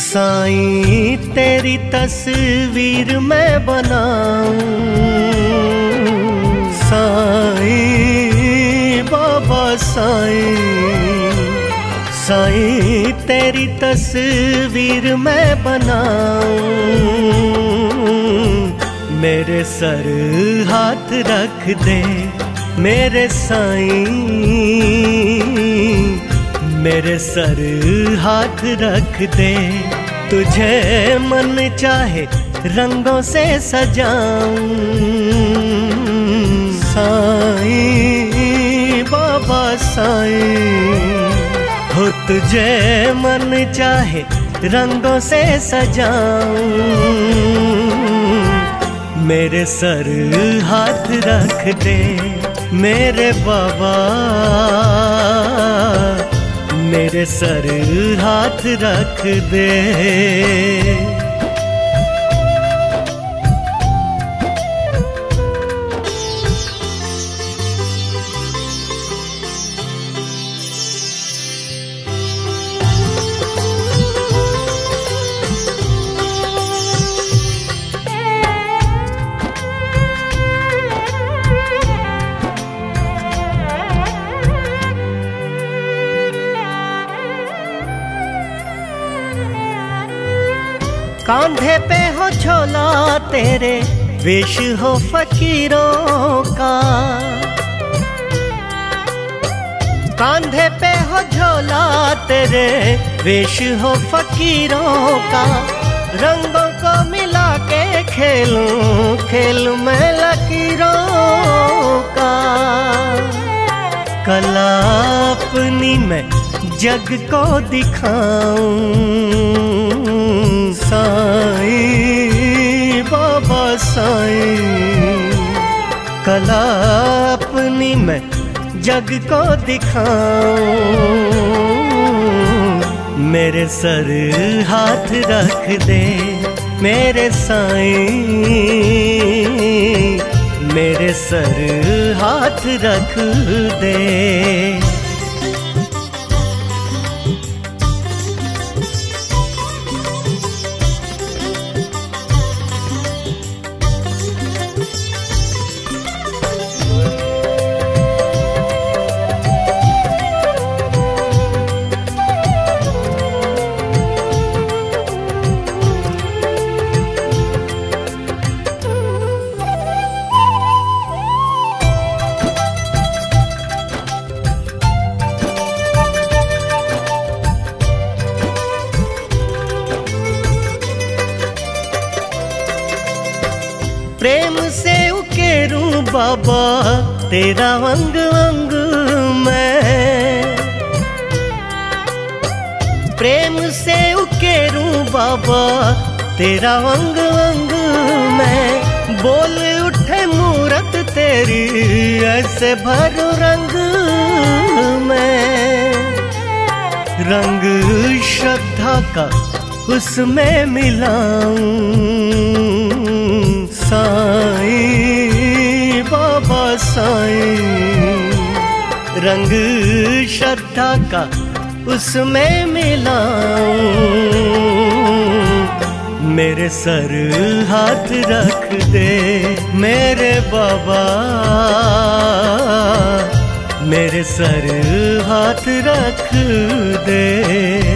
साईं तेरी तस्वीर मैं बनाऊं, साईं बाबा साईं, साईं तेरी तस्वीर मैं बनाऊं। मेरे सर हाथ रख दे मेरे साईं, मेरे सर हाथ रख दे। तुझे मन चाहे रंगों से सजाऊं, साईं बाबा साईं हो। तुझे मन चाहे रंगों से सजाऊं, मेरे सर हाथ रख दे मेरे बाबा, मेरे सर हाथ रख दे। कांधे पे हो झोला तेरे, वेश हो फकीरों का। कांधे पे हो झोला तेरे, वेश हो फकीरों का। रंगों को मिला के खेलूं, खेल में लकीरों का। कला अपनी मैं जग को दिखाऊं, साईं बाबा साईं। कला अपनी मैं जग को दिखाऊं, मेरे सर हाथ रख दे मेरे साईं, मेरे सर हाथ रख दे। प्रेम से उकेरूं बाबा तेरा अंग अंग मैं, प्रेम से उकेरूं बाबा तेरा अंग अंग मैं। बोल उठे मूरत तेरी ऐसे भरूं रंग मैं। रंग श्रद्धा का उसमें मिलाऊं, साईं बाबा साईं। रंग श्रद्धा का उसमें मिलाऊं, मेरे सर हाथ रख दे मेरे बाबा, मेरे सर हाथ रख दे।